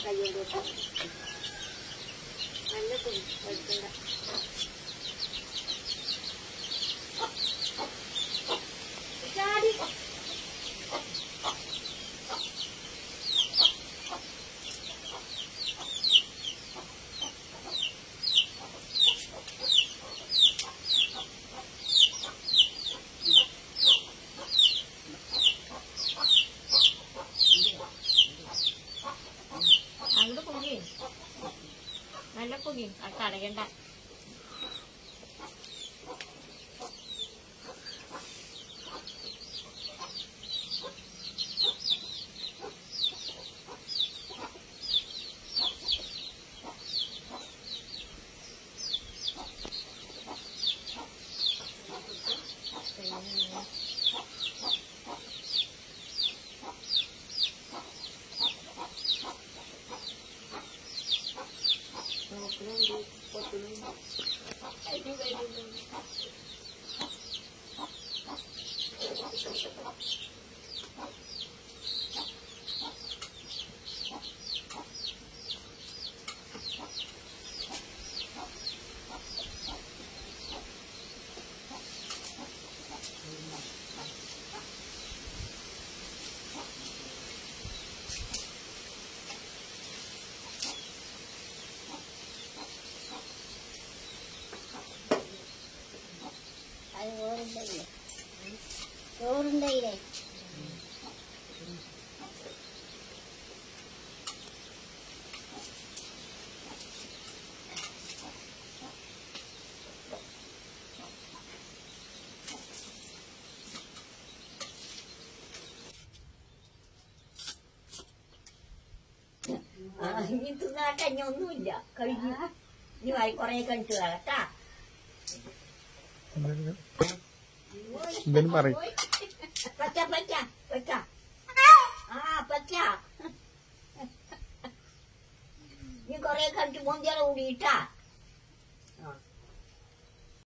നല്ല കുടി കഴിക്കണ്ട. അങ്ങോട്ട് പോകേ നല്ല പോകേ ആ കടകണ്ട. ചോറുണ്ടായില്ലേ? ഇനി തിന്നാട്ടെ, ഇനി ഒന്നുമില്ല, കഴിഞ്ഞു. ഇനി വായി കൊറേ കഴിച്ചു കേട്ടാ. പച്ച പച്ച പച്ച പച്ച നീ കൊറേ കഴിച്ചു മോന്തിയാലെ കൂടിയിട്ടാ.